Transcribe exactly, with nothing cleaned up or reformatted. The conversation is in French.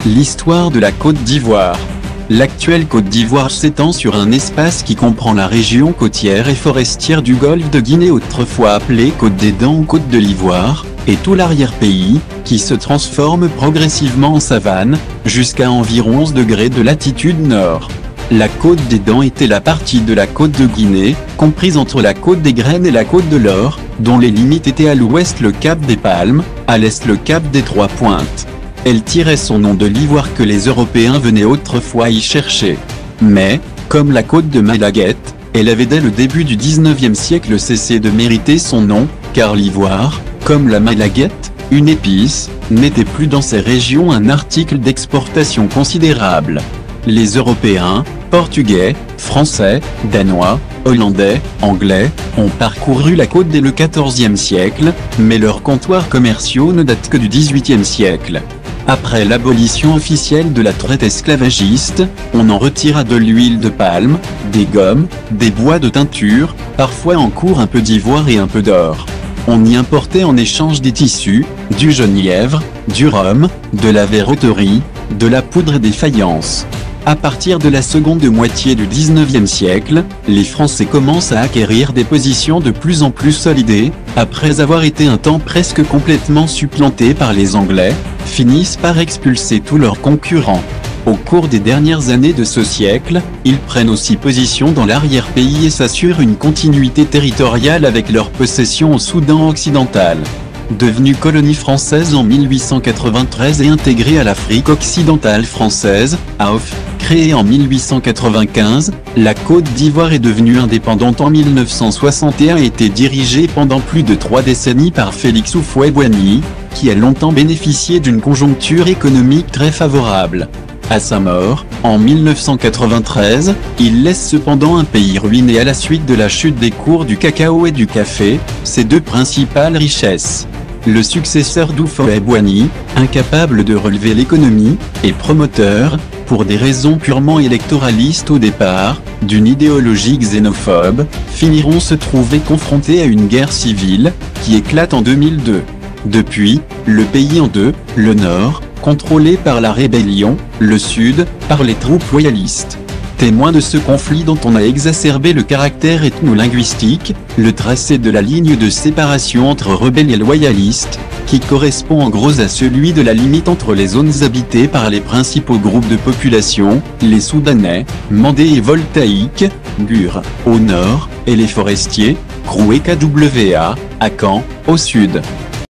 L'histoire de la Côte d'Ivoire. L'actuelle Côte d'Ivoire s'étend sur un espace qui comprend la région côtière et forestière du golfe de Guinée, autrefois appelée Côte des Dents ou Côte de l'Ivoire, et tout l'arrière-pays, qui se transforme progressivement en savane, jusqu'à environ onze degrés de latitude nord. La Côte des Dents était la partie de la Côte de Guinée, comprise entre la Côte des Graines et la Côte de l'Or, dont les limites étaient à l'ouest le cap des Palmes, à l'est le cap des Trois Pointes. Elle tirait son nom de l'ivoire que les Européens venaient autrefois y chercher. Mais, comme la côte de Malaguette, elle avait dès le début du dix-neuvième siècle cessé de mériter son nom, car l'ivoire, comme la Malaguette, une épice, n'était plus dans ces régions un article d'exportation considérable. Les Européens, Portugais, Français, Danois, Hollandais, Anglais, ont parcouru la côte dès le quatorzième siècle, mais leurs comptoirs commerciaux ne datent que du dix-huitième siècle. Après l'abolition officielle de la traite esclavagiste, on en retira de l'huile de palme, des gommes, des bois de teinture, parfois en cours un peu d'ivoire et un peu d'or. On y importait en échange des tissus, du genièvre, du rhum, de la verroterie, de la poudre et des faïences. À partir de la seconde moitié du dix-neuvième siècle, les Français commencent à acquérir des positions de plus en plus solides, après avoir été un temps presque complètement supplantés par les Anglais, finissent par expulser tous leurs concurrents. Au cours des dernières années de ce siècle, ils prennent aussi position dans l'arrière-pays et s'assurent une continuité territoriale avec leurs possessions au Soudan occidental. Devenue colonie française en mille huit cent quatre-vingt-treize et intégrée à l'Afrique occidentale française, A O F, créée en mille huit cent quatre-vingt-quinze, la Côte d'Ivoire est devenue indépendante en mille neuf cent soixante et un et a été dirigée pendant plus de trois décennies par Félix Houphouët-Boigny, qui a longtemps bénéficié d'une conjoncture économique très favorable. À sa mort, en mille neuf cent quatre-vingt-treize, il laisse cependant un pays ruiné à la suite de la chute des cours du cacao et du café, ses deux principales richesses. Le successeur d'Houphouët-Boigny, incapable de relever l'économie, et promoteur, pour des raisons purement électoralistes au départ, d'une idéologie xénophobe, finiront se trouver confrontés à une guerre civile, qui éclate en deux mille deux. Depuis, le pays en deux, le nord, contrôlé par la rébellion, le sud, par les troupes loyalistes. Témoin de ce conflit dont on a exacerbé le caractère ethno-linguistique, le tracé de la ligne de séparation entre rebelles et loyalistes, qui correspond en gros à celui de la limite entre les zones habitées par les principaux groupes de population, les Soudanais, Mandés et Voltaïques, Gur, au nord, et les forestiers, Krou et K W A, à Caen, au sud.